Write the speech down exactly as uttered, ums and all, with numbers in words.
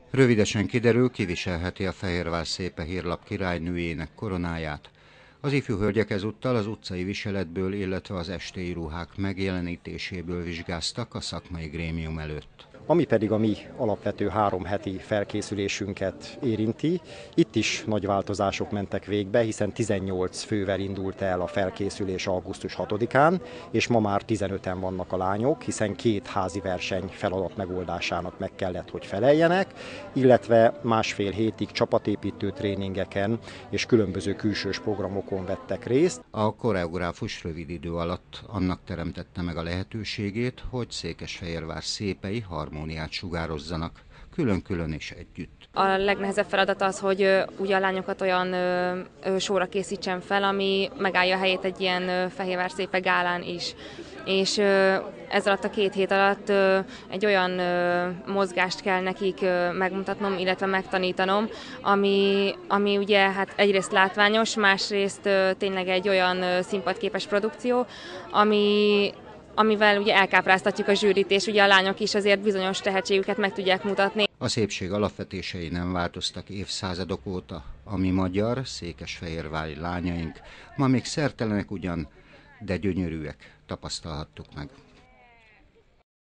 Rövidesen kiderül, ki viselheti a Fehérvár Szépe hírlap királynőjének koronáját. Az ifjú hölgyek ezúttal az utcai viseletből, illetve az estéi ruhák megjelenítéséből vizsgáztak a szakmai grémium előtt. Ami pedig a mi alapvető három heti felkészülésünket érinti, itt is nagy változások mentek végbe, hiszen tizennyolc fővel indult el a felkészülés augusztus hatodikán, és ma már tizenöten vannak a lányok, hiszen két házi verseny feladat megoldásának meg kellett, hogy feleljenek, illetve másfél hétig csapatépítő tréningeken és különböző külsős programokon vettek részt. A koreográfus rövid idő alatt annak teremtette meg a lehetőségét, hogy Székesfehérvár szépei harmóniát sugározzanak, külön-külön és együtt. A legnehezebb feladat az, hogy ugye a lányokat olyan ö, ö, sorra készítsen fel, ami megállja a helyét egy ilyen ö, Fehérvár Szépe gálán is. És ö, ez alatt a két hét alatt ö, egy olyan ö, mozgást kell nekik ö, megmutatnom, illetve megtanítanom, ami, ami ugye hát egyrészt látványos, másrészt ö, tényleg egy olyan ö, színpadképes produkció, ami amivel ugye elkápráztatjuk a zsűrit, és ugye a lányok is azért bizonyos tehetségüket meg tudják mutatni. A szépség alapvetései nem változtak évszázadok óta. A mi magyar, székesfehérvári lányaink ma még szertelenek ugyan, de gyönyörűek, tapasztalhattuk meg.